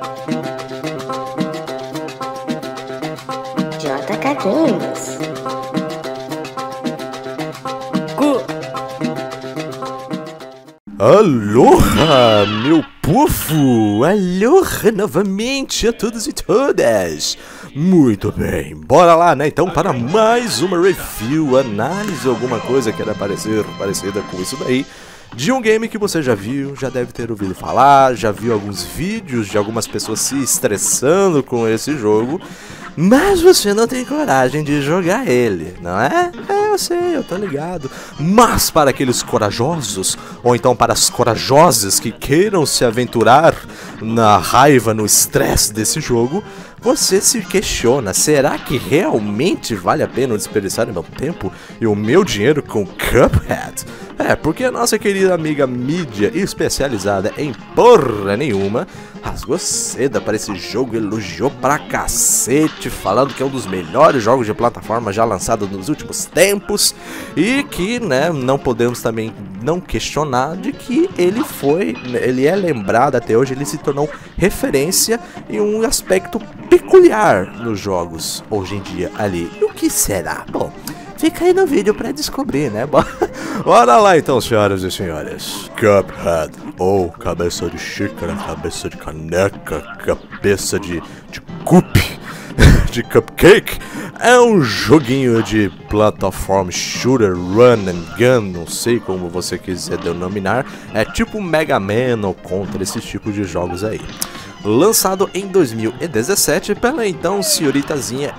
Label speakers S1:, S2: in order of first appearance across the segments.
S1: JK Games.
S2: Aloha, meu povo! Aloha novamente a todos e todas! Muito bem, bora lá, né? Então, para mais uma review, análise, alguma coisa que era parecida com isso daí, de um game que você já viu, já deve ter ouvido falar, já viu alguns vídeos de algumas pessoas se estressando com esse jogo, mas você não tem coragem de jogar ele, não é? Eu sei, eu tô ligado. Mas para aqueles corajosos, ou então para as corajosas que queiram se aventurar na raiva, no estresse desse jogo, você se questiona, será que realmente vale a pena desperdiçar o meu tempo e o meu dinheiro com Cuphead? Porque a nossa querida amiga mídia especializada em porra nenhuma rasgou seda para esse jogo, elogiou pra cacete, falando que é um dos melhores jogos de plataforma já lançado nos últimos tempos e que, né, não podemos também não questionar de que ele é lembrado até hoje, ele se tornou referência em um aspecto peculiar nos jogos hoje em dia ali. E o que será? Bom, fica aí no vídeo pra descobrir, né? Bora lá então, senhoras e senhores. Cuphead, ou cabeça de xícara, cabeça de caneca, cabeça de cup, de cupcake, é um joguinho de plataforma shooter, run and gun, não sei como você quiser denominar, é tipo Mega Man ou Contra, esse tipo de jogos aí. Lançado em 2017 pela então senhoritazinha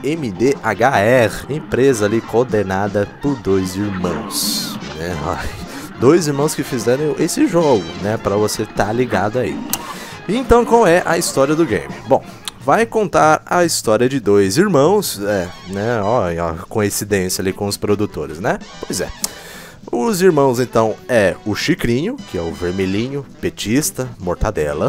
S2: MDHR, empresa ali coordenada por dois irmãos, né? Dois irmãos que fizeram esse jogo, né? Pra você tá ligado aí. Então, qual é a história do game? Bom, vai contar a história de dois irmãos, né? Ó, coincidência ali com os produtores, né? Pois é. Os irmãos então é o Chicrinho, que é o vermelhinho, petista, mortadela.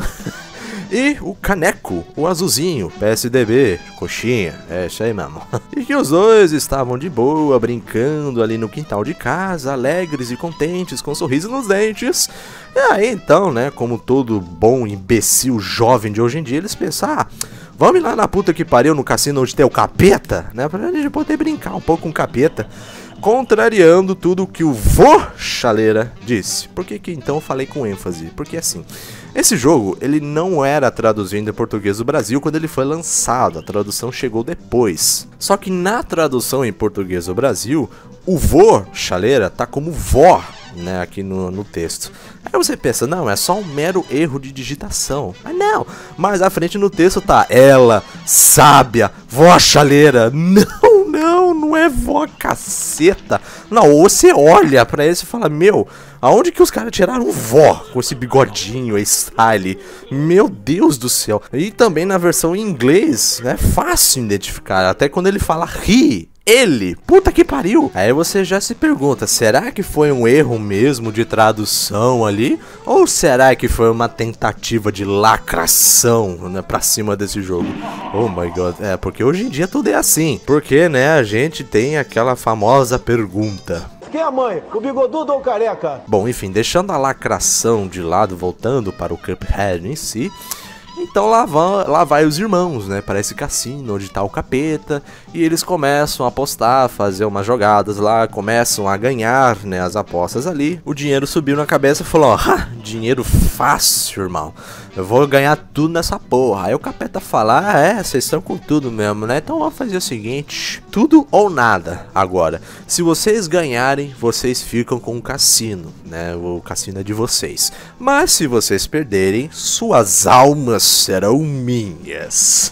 S2: E o Caneco, o azulzinho, PSDB, coxinha, isso aí mesmo. E que os dois estavam de boa, brincando ali no quintal de casa, alegres e contentes, com um sorriso nos dentes. E aí então, né, como todo bom imbecil jovem de hoje em dia, eles pensam, vamos lá na puta que pariu no cassino onde tem o capeta, né, pra gente poder brincar um pouco com o capeta. Contrariando tudo o que o vô Chaleira disse. Por que então eu falei com ênfase? Porque assim, esse jogo ele não era traduzido em português do Brasil quando ele foi lançado, a tradução chegou depois. Só que na tradução em português do Brasil, o vô Chaleira tá como vó, né, aqui no texto. Aí você pensa, não, é só um mero erro de digitação. Mas não, mais à frente no texto tá ela, sábia, vó Chaleira. Não é vó, caceta. Não, ou você olha pra eles e fala, meu, aonde que os caras tiraram vó com esse bigodinho, style? Meu Deus do céu. E também na versão em inglês, né, fácil identificar, até quando ele fala he. Ele, puta que pariu. Aí você já se pergunta, será que foi um erro mesmo de tradução ali? Ou será que foi uma tentativa de lacração, né, pra cima desse jogo? Oh my god, porque hoje em dia tudo é assim. Porque, né, a gente tem aquela famosa pergunta.
S3: Quem é a mãe? O bigodudo ou o careca?
S2: Bom, enfim, deixando a lacração de lado, voltando para o Cuphead em si. Então lá vai os irmãos, né, para esse cassino onde tá o capeta, e eles começam a apostar, fazer umas jogadas lá, começam a ganhar, né, as apostas ali. O dinheiro subiu na cabeça e falou, dinheiro fácil, irmão, eu vou ganhar tudo nessa porra. Aí o capeta fala, vocês estão com tudo mesmo, né, então vamos fazer o seguinte, tudo ou nada agora. Se vocês ganharem, vocês ficam com o cassino, né, o cassino é de vocês. Mas se vocês perderem, suas almas serão minhas.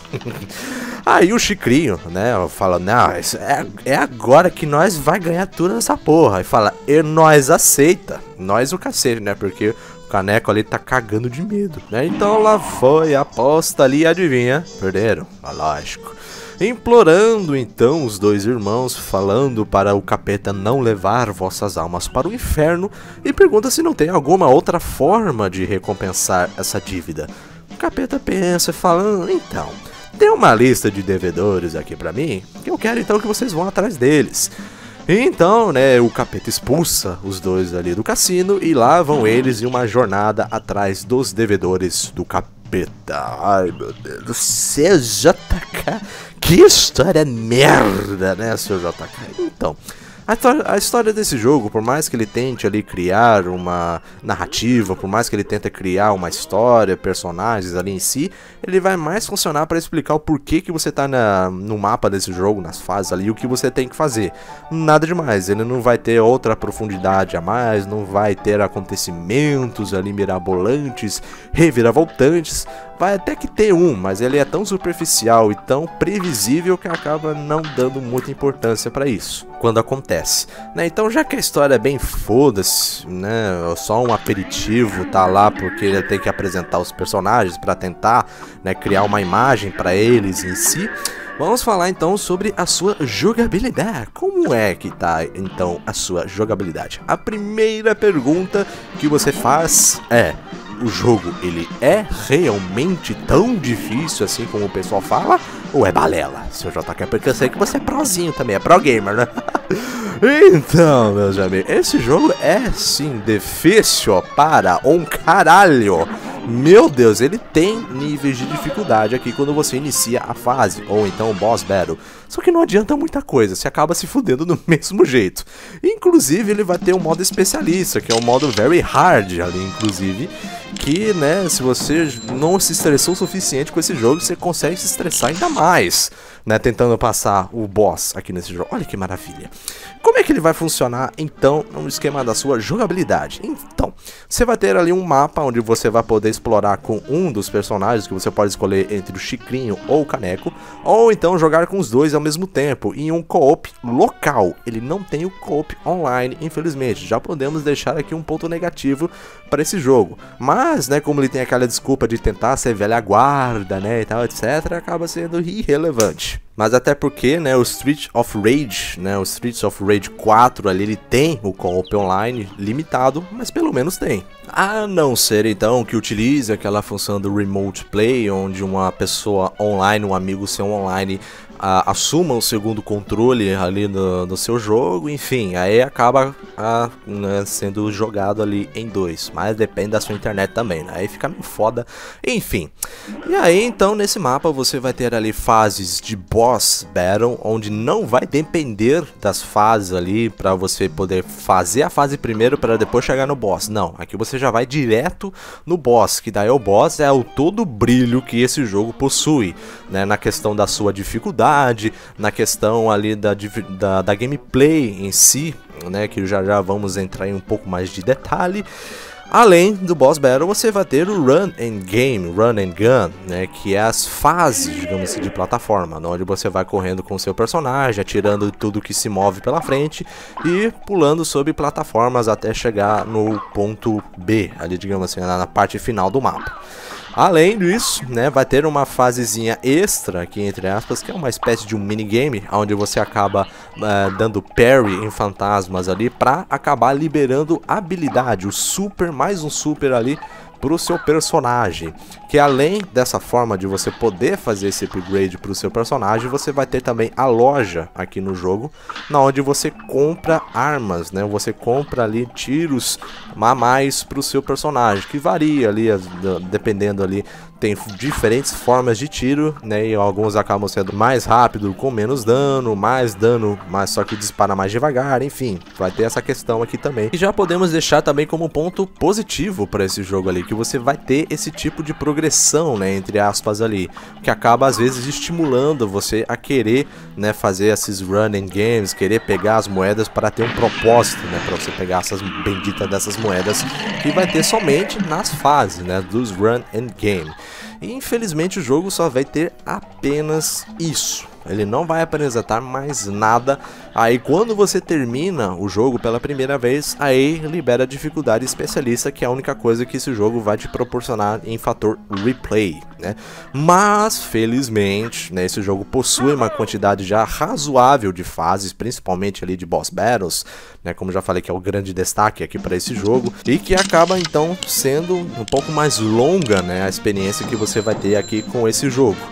S2: Aí o Chicrinho, né, fala, não, é agora que nós vai ganhar tudo nessa porra. E fala, e nós aceita, nós o cacete, né, porque o Caneco ali tá cagando de medo, né. Então lá foi a aposta ali, adivinha, perderam, lógico. Implorando então os dois irmãos, falando para o capeta não levar vossas almas para o inferno, e pergunta se não tem alguma outra forma de recompensar essa dívida. O capeta pensa e fala, então, tem uma lista de devedores aqui pra mim, que eu quero então que vocês vão atrás deles. Então, né, o capeta expulsa os dois ali do cassino, e lá vão eles em uma jornada atrás dos devedores do capeta. capeta. Ai, meu Deus do céu, JK. Que história merda, né, seu JK? Então, a história desse jogo, por mais que ele tente ali criar uma narrativa, por mais que ele tente criar uma história, personagens ali em si, ele vai mais funcionar para explicar o porquê que você tá no mapa desse jogo, nas fases ali, o que você tem que fazer. Nada demais, ele não vai ter outra profundidade a mais, não vai ter acontecimentos ali mirabolantes, reviravoltantes. Vai até que ter mas ele é tão superficial e tão previsível que acaba não dando muita importância para isso quando acontece, né? Então, já que a história é bem foda-se, né, só um aperitivo, tá lá porque ele tem que apresentar os personagens para tentar, né, criar uma imagem para eles em si. Vamos falar então sobre a sua jogabilidade. Como é que tá então a sua jogabilidade? A primeira pergunta que você faz é: o jogo, ele é realmente tão difícil assim como o pessoal fala? Ou é balela, seu JK? Porque eu sei que você é prozinho também, é pro gamer, né? Então, meus amigos, esse jogo é sim difícil para um caralho. Meu Deus, ele tem níveis de dificuldade aqui quando você inicia a fase, ou então o boss battle. Só que não adianta muita coisa, você acaba se fudendo do mesmo jeito. Inclusive, ele vai ter um modo especialista, que é o modo very hard ali, inclusive, que, né, se você não se estressou o suficiente com esse jogo, você consegue se estressar ainda mais, né, tentando passar o boss aqui nesse jogo. Olha que maravilha. Como é que ele vai funcionar, então, no esquema da sua jogabilidade? Então, você vai ter ali um mapa onde você vai poder explorar com um dos personagens, que você pode escolher entre o Chicrinho ou o Caneco, ou então jogar com os dois ao mesmo tempo, em um co-op local. Ele não tem o co-op online, infelizmente. Já podemos deixar aqui um ponto negativo para esse jogo. Mas, né, como ele tem aquela desculpa de tentar ser velha guarda, né, e tal, etc., acaba sendo irrelevante. Mas até porque, né, o Streets of Rage, né, o Streets of Rage 4 ali, ele tem o co-op online limitado, mas pelo menos tem. A não ser então que utilize aquela função do Remote Play, onde uma pessoa online, um amigo seu online, assuma o segundo controle ali no seu jogo, enfim, aí acaba né, sendo jogado ali em dois, mas depende da sua internet também, né? Aí fica meio foda, enfim. E aí então nesse mapa você vai ter ali fases de boss battle, onde não vai depender das fases ali para você poder fazer a fase primeiro para depois chegar no boss, não, aqui você já vai direto no boss, que daí o boss é o todo o brilho que esse jogo possui, né, na questão da sua dificuldade, na questão ali da gameplay em si, né, que já vamos entrar em um pouco mais de detalhe. Além do boss battle, você vai ter o run and gun, né, que é as fases, digamos assim, de plataforma, onde você vai correndo com o seu personagem, atirando tudo que se move pela frente e pulando sobre plataformas até chegar no ponto B, ali, digamos assim, na parte final do mapa. Além disso, né, vai ter uma fasezinha extra aqui, entre aspas, que é uma espécie de um minigame, onde você acaba dando parry em fantasmas ali, para acabar liberando habilidade, o super, mais um super ali, para o seu personagem, que além dessa forma de você poder fazer esse upgrade para o seu personagem, você vai ter também a loja aqui no jogo, na onde você compra armas, né? Você compra ali tiros a mais para o seu personagem, que varia ali, dependendo ali, tem diferentes formas de tiro, né? E alguns acabam sendo mais rápido, com menos dano, mais dano, mas só que dispara mais devagar, enfim, vai ter essa questão aqui também. E já podemos deixar também como ponto positivo para esse jogo ali, que você vai ter esse tipo de progressão, né, entre aspas ali, que acaba às vezes estimulando você a querer, né, fazer esses run and games, querer pegar as moedas para ter um propósito, né, para você pegar essas benditas dessas moedas, que vai ter somente nas fases, né, dos run and game. E infelizmente o jogo só vai ter apenas isso. Ele não vai apresentar mais nada. Aí quando você termina o jogo pela primeira vez, aí libera a dificuldade especialista, que é a única coisa que esse jogo vai te proporcionar em fator replay, né? Mas felizmente, né, esse jogo possui uma quantidade já razoável de fases, principalmente ali de boss battles, né, como já falei, que é o grande destaque aqui para esse jogo, e que acaba então sendo um pouco mais longa, né, a experiência que você vai ter aqui com esse jogo.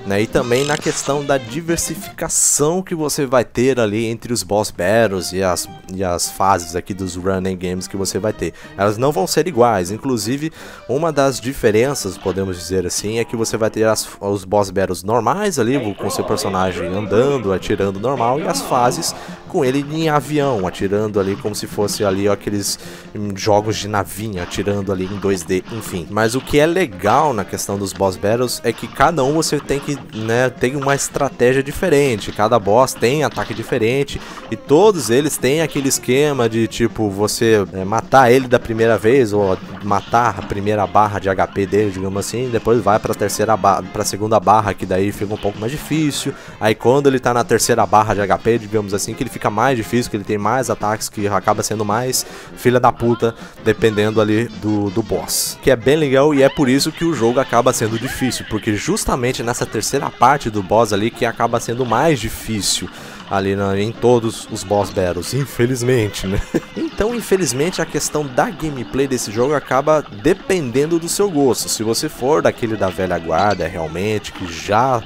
S2: né? E também na questão da diversificação que você vai ter ali entre os boss battles e as fases aqui dos running games que você vai ter. Elas não vão ser iguais, inclusive uma das diferenças, podemos dizer assim, é que você vai ter os boss battles normais ali, com seu personagem andando, atirando normal, e as fases com ele em avião, atirando ali como se fosse ali aqueles jogos de navinha, atirando ali em 2D, enfim. Mas o que é legal na questão dos boss battles é que cada um você tem que, né, tem uma estratégia diferente, cada boss tem ataque diferente e todos eles têm aquele esquema de tipo você matar ele da primeira vez ou matar a primeira barra de HP dele, digamos assim, depois vai para a segunda barra, que daí fica um pouco mais difícil. Aí quando ele tá na terceira barra de HP, digamos assim, que ele fica mais difícil, que ele tem mais ataques, que acaba sendo mais filha da puta, dependendo ali do boss. Que é bem legal e é por isso que o jogo acaba sendo difícil, porque justamente nessa terceira parte do boss ali que acaba sendo mais difícil ali em todos os boss battles, infelizmente, né? Então, infelizmente, a questão da gameplay desse jogo acaba dependendo do seu gosto. Se você for daquele da velha guarda, realmente, que já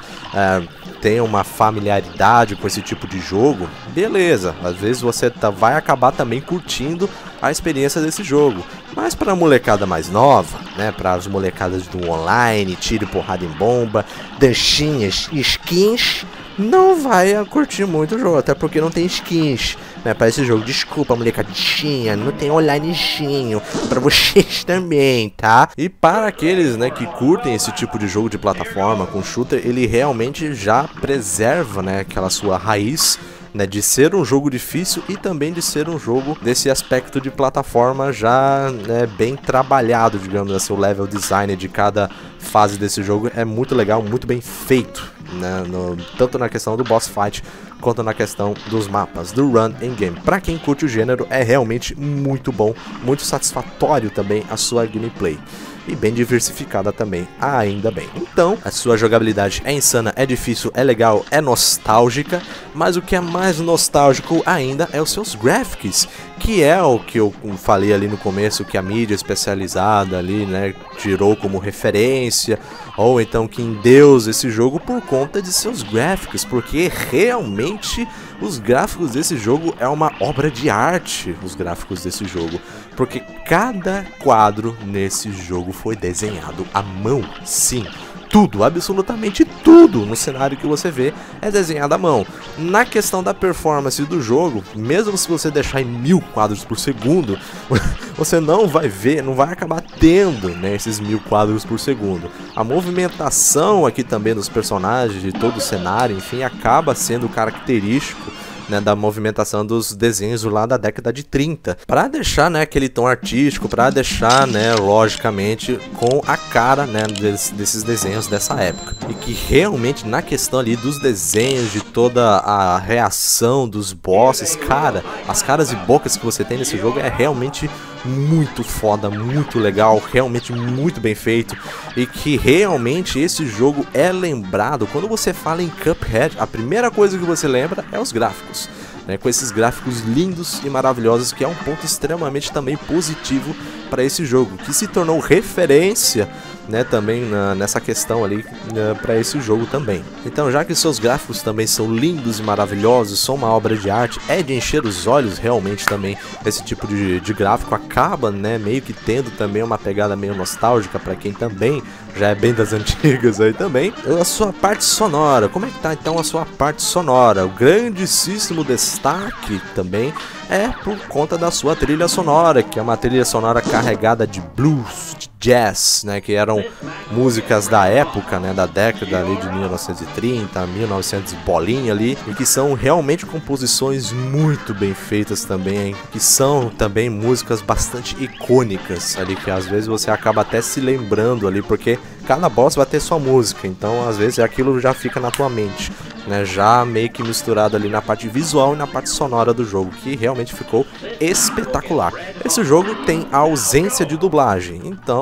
S2: tem uma familiaridade com esse tipo de jogo, beleza, às vezes você vai acabar também curtindo a experiência desse jogo. Mas para a molecada mais nova, né, para as molecadas do online, tiro e porrada em bomba, danchinhas e skins, não vai curtir muito o jogo, até porque não tem skins, né, para esse jogo. Desculpa, molecadinha, não tem onlinezinho para vocês também, tá? E para aqueles, né, que curtem esse tipo de jogo de plataforma com shooter, ele realmente já preserva, né, aquela sua raiz, né, de ser um jogo difícil e também de ser um jogo desse aspecto de plataforma já, né, bem trabalhado, digamos assim. O level design de cada fase desse jogo é muito legal, muito bem feito, né, tanto na questão do boss fight quanto na questão dos mapas, do run in game. Para quem curte o gênero, é realmente muito bom, muito satisfatório também a sua gameplay. E bem diversificada também, ainda bem. Então, a sua jogabilidade é insana, é difícil, é legal, é nostálgica, mas o que é mais nostálgico ainda é os seus graphics, que é o que eu falei ali no começo, que a mídia especializada ali, né, tirou como referência, ou então que endeusa esse jogo por conta de seus gráficos, porque realmente os gráficos desse jogo é uma obra de arte, os gráficos desse jogo, porque cada quadro nesse jogo foi desenhado à mão, sim. Tudo, absolutamente tudo no cenário que você vê é desenhado à mão. Na questão da performance do jogo, mesmo se você deixar em 1000 quadros por segundo, você não vai ver, não vai acabar tendo, né, esses 1000 quadros por segundo. A movimentação aqui também dos personagens, de todo o cenário, enfim, acaba sendo característico, né, da movimentação dos desenhos lá da década de 30, para deixar, né, aquele tom artístico, para deixar, né, logicamente com a cara, né, desses desenhos dessa época. E que realmente na questão ali dos desenhos, de toda a reação dos bosses, cara, as caras e bocas que você tem nesse jogo é realmente muito foda, muito legal, realmente muito bem feito, e que realmente esse jogo é lembrado, quando você fala em Cuphead, a primeira coisa que você lembra é os gráficos, né, com esses gráficos lindos e maravilhosos, que é um ponto extremamente também positivo para esse jogo, que se tornou referência, né, também nessa questão ali, para esse jogo também. Então, já que seus gráficos também são lindos e maravilhosos, são uma obra de arte, é de encher os olhos realmente também. Esse tipo de gráfico acaba, né, meio que tendo também uma pegada meio nostálgica para quem também já é bem das antigas aí também. A sua parte sonora, como é que tá então a sua parte sonora? O grandíssimo destaque também é por conta da sua trilha sonora, que é uma trilha sonora carregada de blues, de jazz, né, que eram músicas da época, né, da década ali de 1930, 1900 bolinha ali, e que são realmente composições muito bem feitas também, que são também músicas bastante icônicas ali, que às vezes você acaba até se lembrando ali, porque cada boss vai ter sua música, então às vezes aquilo já fica na tua mente, né, já meio que misturado ali na parte visual e na parte sonora do jogo, que realmente ficou espetacular. Esse jogo tem a ausência de dublagem, então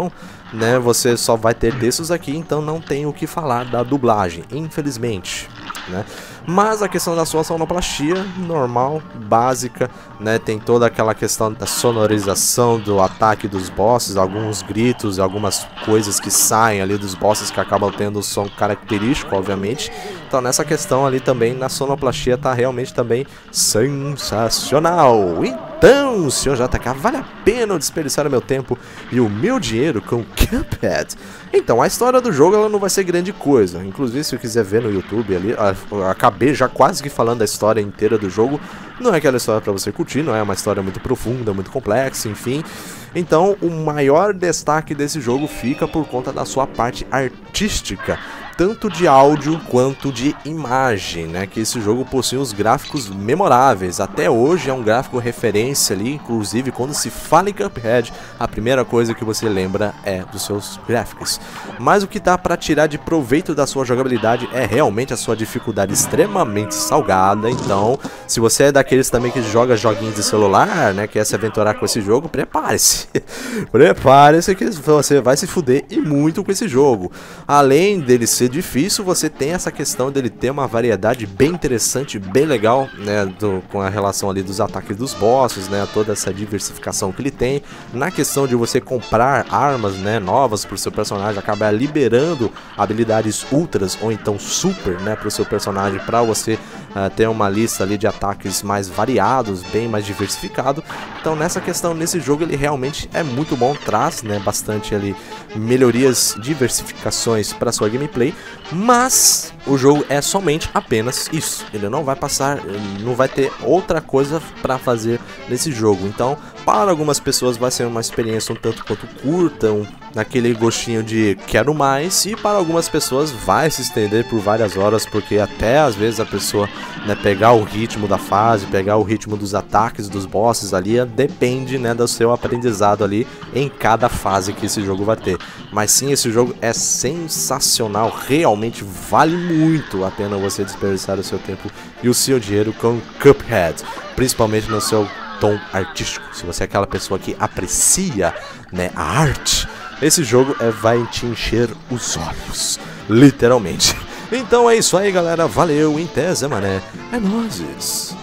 S2: né, você só vai ter textos aqui, então não tem o que falar da dublagem, infelizmente, né? Mas a questão da sua sonoplastia, normal, básica, né? Tem toda aquela questão da sonorização do ataque dos bosses, alguns gritos, algumas coisas que saem ali dos bosses que acabam tendo o som característico, obviamente. Então nessa questão ali também, na sonoplastia tá realmente também sensacional. Então, senhor JK, vale a pena eu desperdiçar o meu tempo e o meu dinheiro com Cuphead? Então, a história do jogo ela não vai ser grande coisa. Inclusive, se eu quiser ver no YouTube ali, eu acabei já quase que falando da história inteira do jogo. Não é aquela história pra você curtir, não é uma história muito profunda, muito complexa, enfim. Então, o maior destaque desse jogo fica por conta da sua parte artística, tanto de áudio quanto de imagem, né? Que esse jogo possui uns gráficos memoráveis. Até hoje é um gráfico referência ali, inclusive quando se fala em Cuphead, a primeira coisa que você lembra é dos seus gráficos. Mas o que dá para tirar de proveito da sua jogabilidade é realmente a sua dificuldade extremamente salgada. Então, se você é daqueles também que joga joguinhos de celular, né, quer se aventurar com esse jogo, prepare-se. Prepare-se que você vai se fuder e muito com esse jogo. Além dele ser difícil, você tem essa questão dele ter uma variedade bem interessante, bem legal, né, com a relação ali dos ataques dos bosses, né, toda essa diversificação que ele tem, na questão de você comprar armas, né, novas para o seu personagem, acabar liberando habilidades ultras ou então super, né, para o seu personagem, para você ter uma lista ali de ataques mais variados, bem mais diversificado. Então nessa questão, nesse jogo ele realmente é muito bom, traz, né, bastante ali melhorias, diversificações para sua gameplay, mas o jogo é somente apenas isso. Ele não vai passar, não vai ter outra coisa para fazer nesse jogo. Então, para algumas pessoas vai ser uma experiência um tanto quanto curta, naquele gostinho de quero mais, e para algumas pessoas vai se estender por várias horas, porque até às vezes a pessoa, né, pegar o ritmo da fase, pegar o ritmo dos ataques dos bosses ali, depende, né, do seu aprendizado ali em cada fase que esse jogo vai ter. Mas sim, esse jogo é sensacional, realmente vale muito a pena você desperdiçar o seu tempo e o seu dinheiro com Cuphead, principalmente no seu tom artístico. Se você é aquela pessoa que aprecia, né, a arte, esse jogo vai te encher os olhos, literalmente. Então é isso aí, galera, valeu, em Zé Mané, é nóis.